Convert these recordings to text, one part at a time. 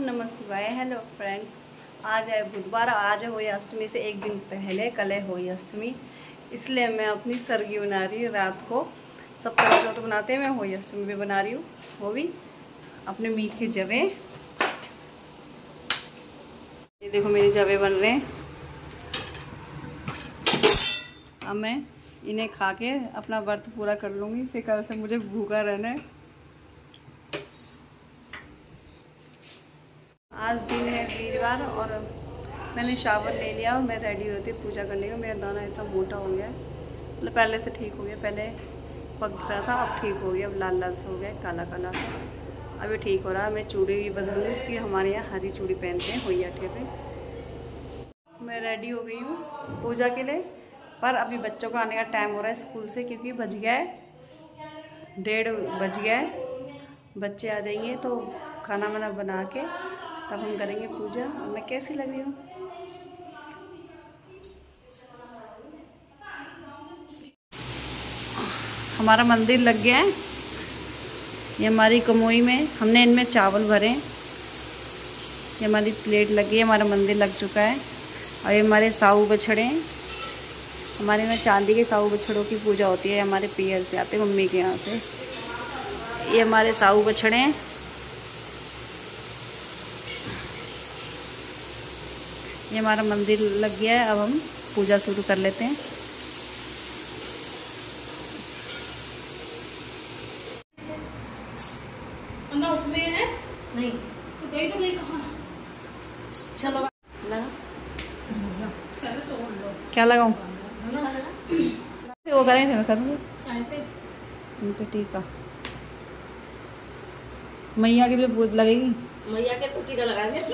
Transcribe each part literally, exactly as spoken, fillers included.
नमः शिवाय। Hello friends, आज है बुधवार, आज है होली अष्टमी से एक दिन पहले, कल है होली अष्टमी, इसलिए मैं अपनी सरगी बना रही हूँ। रात को सब तरह जो तो बनाते हैं, मैं होली अष्टमी भी बना रही हूँ। वो भी अपने मीठे जवे। ये देखो मेरे जवे बन रहे हैं। अब मैं इन्हें खा के अपना व्रत पूरा कर लूँगी, फिर कल से मुझे भूखा रहना है। आज दिन है वीरवार और मैंने शावर ले लिया और मैं रेडी होती पूजा करने का। मेरा दाना इतना मोटा हो गया, मतलब पहले से ठीक हो गया। पहले पक रहा था, अब ठीक हो गया, अब लाल लाल सा हो गया, काला काला सा। अभी ठीक हो रहा है। मैं चूड़ी भी बदलूँगी कि हमारे यहाँ हरी चूड़ी पहनते हैं होली अठे पे। मैं रेडी हो गई हूँ पूजा के लिए, पर अभी बच्चों का आने का टाइम हो रहा है स्कूल से, क्योंकि बज गया है डेढ़ बज गया है। बच्चे आ जाएंगे तो खाना वाना बना के तब हम करेंगे पूजा। और मैं कैसी लग रही हूँ? हमारा मंदिर लग गया है। ये हमारी कमोई में हमने इनमें चावल भरे। ये हमारी प्लेट लगी है, हमारा मंदिर लग चुका है। और ये हमारे साऊ बछड़े हैं। हमारे में चांदी के साऊ बछड़ों की पूजा होती है, हमारे पीहर से आते, मम्मी के यहाँ से। ये हमारे साऊ बछड़े हैं। ये हमारा मंदिर लग गया है। अब हम पूजा शुरू कर लेते हैं। अन्ना उसमें है नहीं तो गई तो गई कहाँ? चलो लगा क्या लगाऊं? वो करें थे, मैं करूँगी इन पे टीका। मैया के भी बहुत लगेगी। मैया के तो टीका लगा दिया।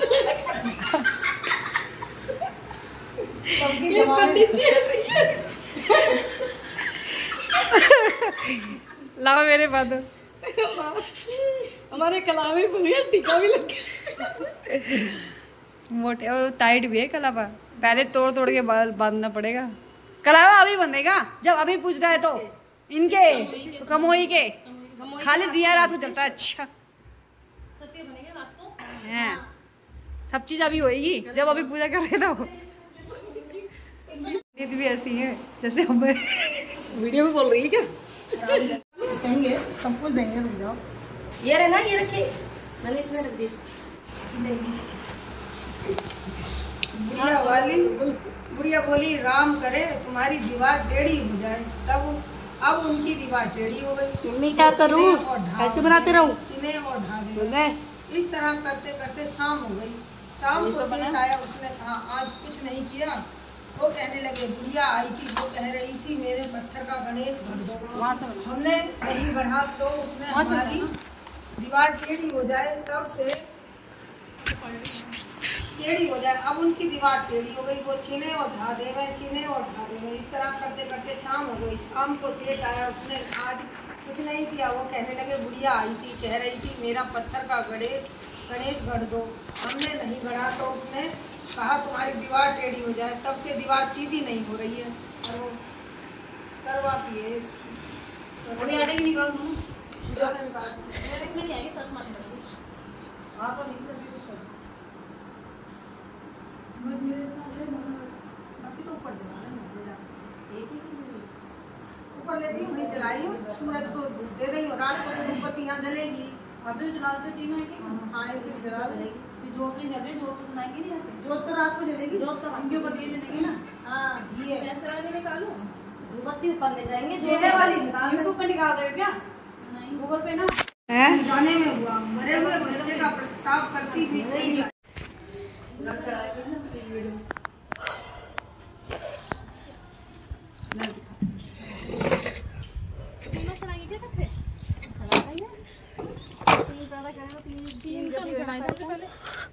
लाओ मेरे बाद। हमारे कलावा भी बढ़िया, टीका भी लग गया। मोटे और टाइट भी है कलावा। पहले तोड़ तोड़ के बाल बांधना पड़ेगा। कलावा अभी बंधेगा जब अभी पूछ रहा है तो इनके तो कमोई के खाली दिया रात को जलता है। अच्छा सत्य बनेगा रात को। हाँ, सब चीज अभी होएगी जब अभी पूजा कर रहे थे। भी ऐसी है जैसे हम वीडियो में बोल रही है क्या? देंगे, सब कुछ देंगे। रुक जाओ, ये रहना, ये रखिए, मैंने इसमें रख दी। बुढ़िया वाली बुढ़िया बोली राम करे तुम्हारी दीवार टेढ़ी हो जाए। तब अब उनकी दीवार टेढ़ी हो गई। मम्मी क्या करूं? कैसे बनाते रहूं? चिने और ढागे गए। इस तरह करते करते शाम हो गई। शाम को सेठ आया, उसने कहा आज कुछ नहीं किया। वो कहने लगे बुढ़िया आई थी, वो कह रही थी मेरे पत्थर का गणेश गढ़ दो। हमने नहीं गढ़ा तो उसने हमारी दीवार टेढ़ी हो जाए, तब से टेढ़ी हो जाए। अब उनकी दीवार टेढ़ी हो गई। वो चीने और ढा दे में, चीने और ढा दे में। इस तरह करते करते शाम हो गई। शाम को सेठ आया, उसने आज कुछ नहीं किया। वो कहने लगे बुढ़िया आई थी, कह रही थी मेरा पत्थर का गणेश गणेश गढ़ दो। हमने नहीं गढ़ा तो उसने कहा तुम्हारी दीवार टेढ़ी हो जाए। तब से दीवार सीधी नहीं हो रही है। और वो करवाती है। अभी आटे की निकाल दूं? इसमें नहीं आएगी, सच मार दो। हाँ तो नहीं करती तो ऊपर ऊपर ले दी, वहीं जलाई हूँ। सूरज को दे रही हूँ। रात को तो धूप बत्ती यहाँ जलेगी। अभी जलाते टीम है कि हाँ एक फिर जला जलेगी। जोत नहीं जल रही, जोत तो बनाएंगे नहीं आते। जोत तो रात को जलेगी। जोत तो हम ऊपर दिए जलेगी ना। हाँ ये पैसे वाले निकालूं? धूपबत्ती पर ले जाएंगे। चेहरे वाली निकाल। यूट्यूब पे निकाल रहे हो क्या? नहीं, गूगल पे ना हैं? जाने में हुआ मरे हुए बच्चे का प्रस्ताव करती हुई चली। तीनों चढ़ाएंगे क्या कट्ठे? तीन का नहीं चढ़ाएंगे पहले।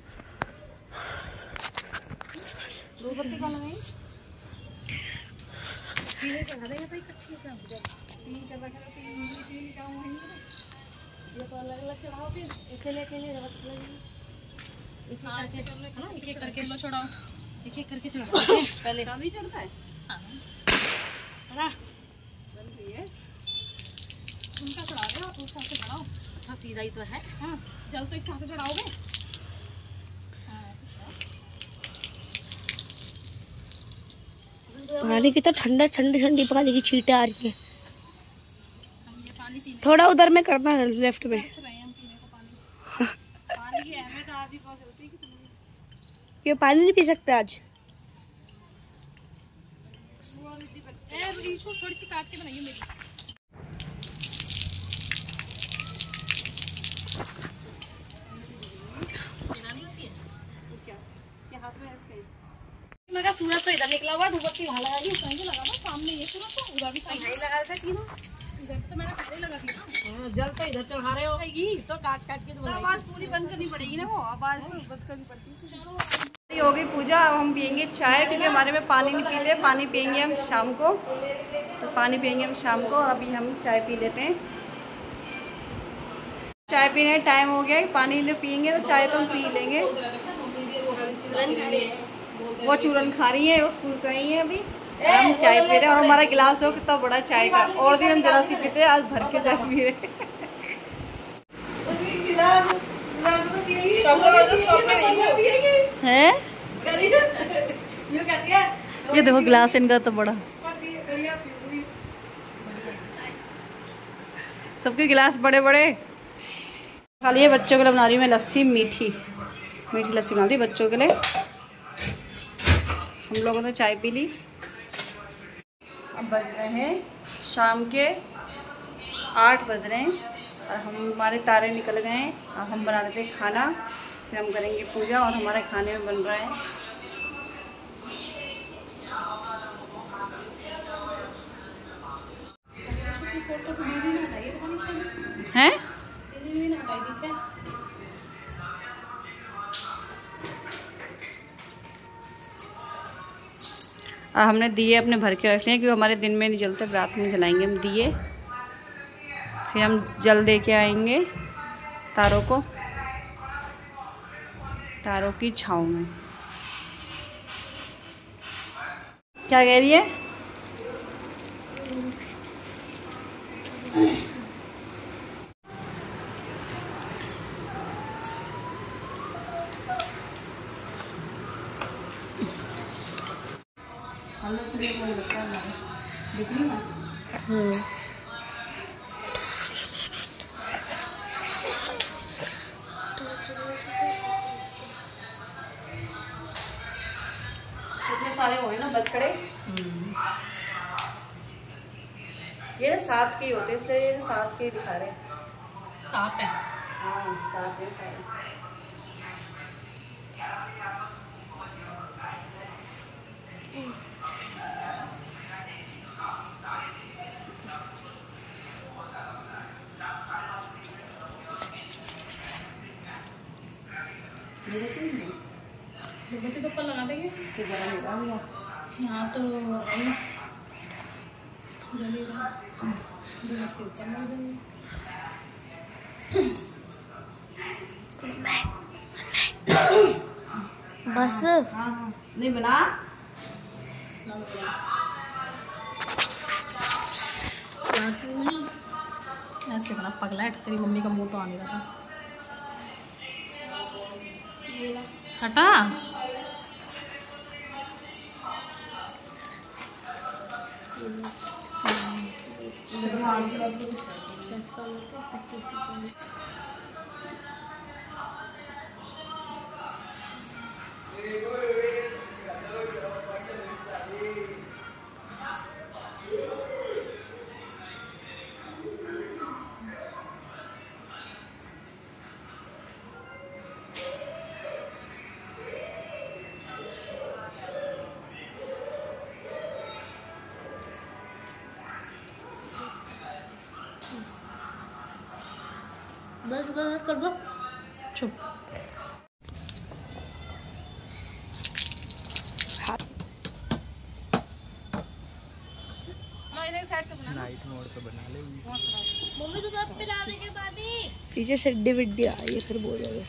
धूपबत्ती कौन लगाएंगे? तीन चढ़ा देंगे भाई कट्ठे से। तीन का लगा, तीन तीन का होंगे। ये तो अलग अलग चढ़ाओ, फिर अकेले अकेले रख लगेगी। एक एक करके हाँ, एक एक करके लो चढ़ाओ। एक एक करके चढ़ाओ। पहले का भी चढ़ता है। हाँ ना, बन गई है। उनका चढ़ा दो, आप उसका से चढ़ाओ। अच्छा सीधा ही तो है। हाँ, जल तो इस हिसाब से चढ़ाओगे। पानी की तो ठंडा ठंडी ठंडी पानी की छींटे आ रही है। थोड़ा उधर में करना है, लेफ्ट में। ये पानी नहीं पी सकते आज। थोड़ी सी काट के बनाइए मेरी। मैं कहा सूरज तो इधर निकला हुआ, धूपबत्ती वहाँ लगा दी, कहीं तो लगा दो सामने, ये सूरज तो उधर भी कहीं लगा देते तीनों। इधर तो मैंने पहले लगा दी ना। जल तो इधर चढ़ा रहे हो तो काट काट के तो आवाज पूरी बंद करनी पड़ेगी ना, वो आवाज तो बंद करनी पड़ती है। हो गई पूजा, अब हम पियेंगे चाय क्योंकि हमारे में पानी नहीं पीते। पानी पियेंगे हम शाम को, तो पानी पियेंगे हम शाम को। और अभी हम चाय पी लेते हैं। चाय पीने का टाइम हो गया, पानी नहीं पियेंगे तो चाय तो हम पी लेंगे। वो चूरन खा रही है, वो स्कूल से आई है अभी। हम चाय पी रहे हैं और हमारा गिलास हो कितना बड़ा चाय का। और दिन हम जरा सी पीते, आज भर के चाय पी रहे हैं। ये देखो गिलास इनका तो बड़ा, सबके गिलास बड़े बड़े। खाली ये बच्चों के लिए बना रही हूँ मैं लस्सी, मीठी मीठी लस्सी बना रही बच्चों के लिए। हम लोगों ने चाय पी ली। अब बज रहे हैं शाम के आठ बज रहे हैं और हम हमारे तारे निकल गए हैं। अब हम बना लेते हैं खाना, फिर हम करेंगे पूजा। और हमारे खाने में बन रहा है हैं और हमने दिए अपने भर के रख लिए क्योंकि हमारे दिन में नहीं जलते, रात में जलाएंगे हम दिए। फिर हम जल दे के आएंगे तारों को, तारों की छाँव में। क्या कह रही है? हम्म इतने सारे हुए ना बछड़े। ये ना सात के ही होते, इसलिए ये सात के ही दिखा रहे हैं। सात है। हाँ सात है सारे। बच्चे तो ऊपर लगा देंगे तो गरम हो रहा यहाँ तो बस। हाँ नहीं बना ऐसे बना पगला है। तेरी मम्मी का मुंह तो आने लगा हटा। बस बस बस कर दो। चुप। नाइट मोड पे बना ले। मम्मी तो अब पिलाने के बाद ही पीछे से डिड्डी विड्डी आ रही है, फिर बोलोगे।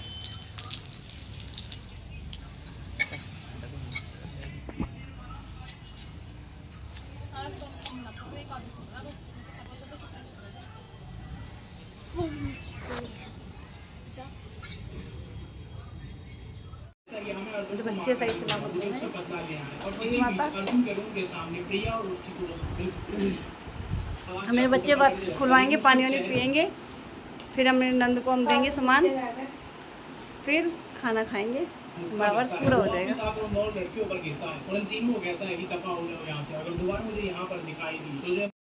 मेरे बच्चे सही सलामत हैं माता। हम मेरे बच्चे खुलवाएंगे, पानी वानी पियेंगे, फिर हम मेरे नंद को हम देंगे सामान, फिर खाना खाएंगे, हमारा वर्ष पूरा हो जाएगा। लड़कियों पर गिरता है, तुरंत तीन को कहता है कि दफा हो जाओ यहाँ से, अगर दोबारा मुझे यहाँ पर दिखाई दी तो जो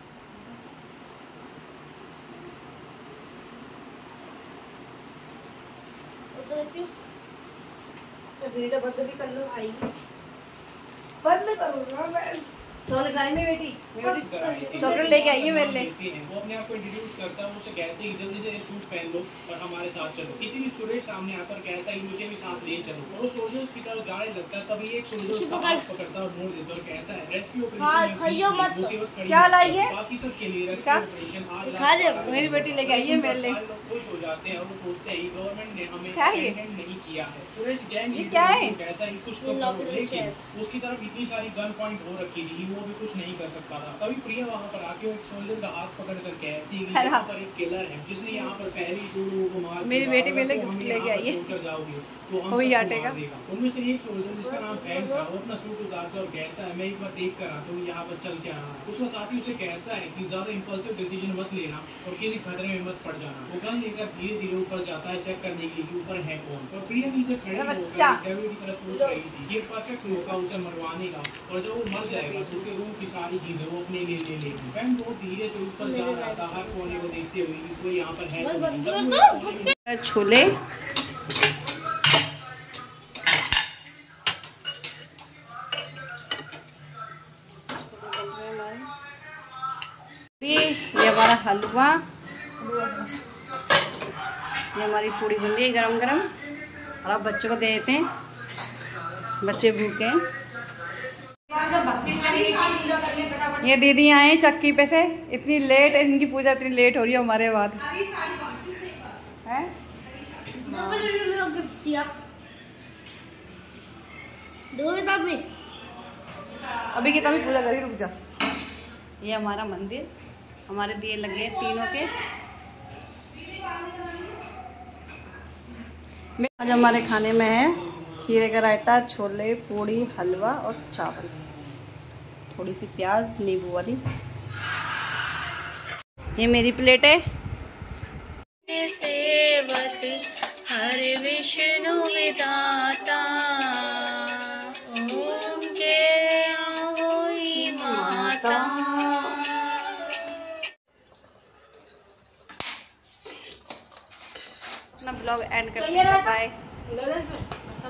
वीडियो बंद भी कर लो भाई, बंद करूँगा मैं। चॉकलेट लाई में बेटी, बेटी चॉकलेट लेके आई है मेरे लिए। वो अपने आप को इंट्रोड्यूस करता है, उससे कहते हैं कि जल्दी से ये सूट पहन लो और हमारे साथ चलो। किसी भी सुरेश सामने आकर कहता है कि मुझे भी साथ ले चलो, और वो सोल्जर्स की तरफ जाने लगता है, तभी एक सोल्जर उसका हाथ पकड़ता है और मोड़ देता है और कहता है रेस्क्यू ऑपरेशन मुसीबत खड़ी क्या लाई है, बाकी सब के लिए रेस्क्यू ऑपरेशन आज मेरी बेटी लेके आई है मेरे लिए। खुश हो जाते हैं और वो सोचते हैं गवर्नमेंट ने हमें क्या है? नहीं किया है। सुरेश गैंग ये क्या है? कहता है कुछ तो करो, लेकिन उसकी तरफ इतनी सारी गन पॉइंट हो रखी थी, वो भी कुछ नहीं कर सकता था। तभी प्रिया वहाँ पर आके एक सोल्जर का हाथ पकड़ कर कहती है कि यहाँ पर एक किलर है जिसने यहाँ पर पहले दो लोगों को मार, मेरी बेटी मेरे लिए गिफ्ट लेके आई है, जाओगे तो हम वही सबको आटेगा। मार देगा। उनमें से एक सोल्जर जिसका नाम फैंक था, वो अपना सूट उतारता और कहता है मैं एक बार देख कर आता हूँ यहाँ पर चल क्या रहा है। उसका साथी उसे कहता है कि ज्यादा इम्पल्सिव डिसीजन मत लेना और किसी खतरे में मत पड़ जाना। वो गन लेकर धीरे धीरे ऊपर जाता है चेक करने के लिए कि ऊपर है कौन, और प्रिया नीचे खड़ी होकर डेविड की तरफ सोच रही थी ये परफेक्ट मौका उसे मरवाने का, और जब वो मर जाएगा तो उसके रूम की सारी चीजें वो अपने लिए ले लेगी। फैन बहुत धीरे से ऊपर जा रहा था हर कोने को देखते हुए कि कोई यहाँ पर है तो नहीं। छोले ये हमारा हलवा, ये हमारी पूड़ी बन रही है गरम गरम, और अब बच्चों को दे देते हैं, बच्चे भूखे हैं। ये दीदी आए चक्की पे से, इतनी लेट, इनकी पूजा इतनी लेट हो रही है हमारे बाद है। अभी कितना भी पूजा करी, रुक जा। ये हमारा मंदिर, हमारे दिए लगे हैं तीनों के। आज हमारे खाने में है खीरे का रायता, छोले, पूड़ी, हलवा और चावल, थोड़ी सी प्याज नींबू वाली। ये मेरी प्लेट है। सेवक हर विष्णु विदाता, ओम जय होई माता। अपना ब्लॉग एंड करते हैं, बाय।